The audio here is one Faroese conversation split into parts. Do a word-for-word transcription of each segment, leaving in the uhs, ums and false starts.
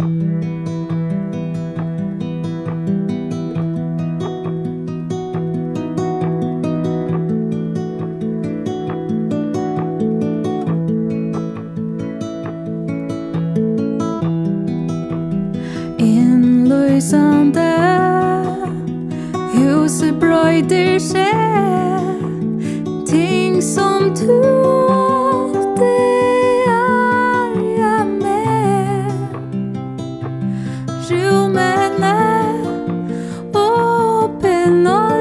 Innlysande huset brøyder seg, ting som du alltid er med. Rummene åpen og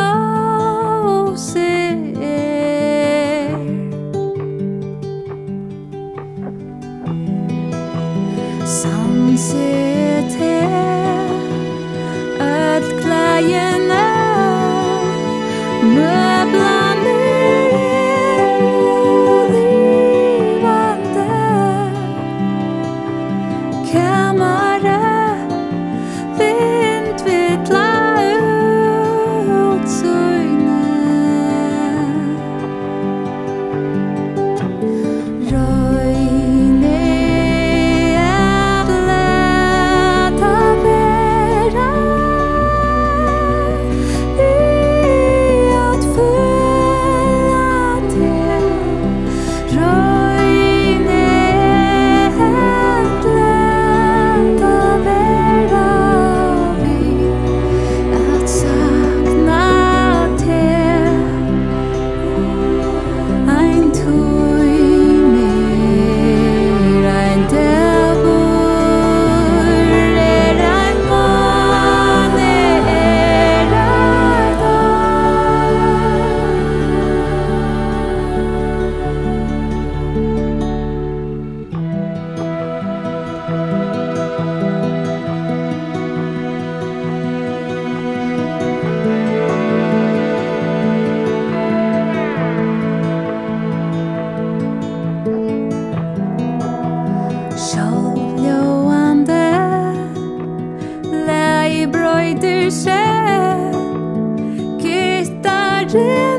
ljóser, sanset her, öll klæjene, møblene livande, kammeret, vindvitla utsyne, røyne at leta vera, i at føla til, røyne at leta vera, vi at sakna til, ein tøymer, ein dagur, er ein måne, er ein dag. Sjálvljóðandi lagi brøyder seg, gitarren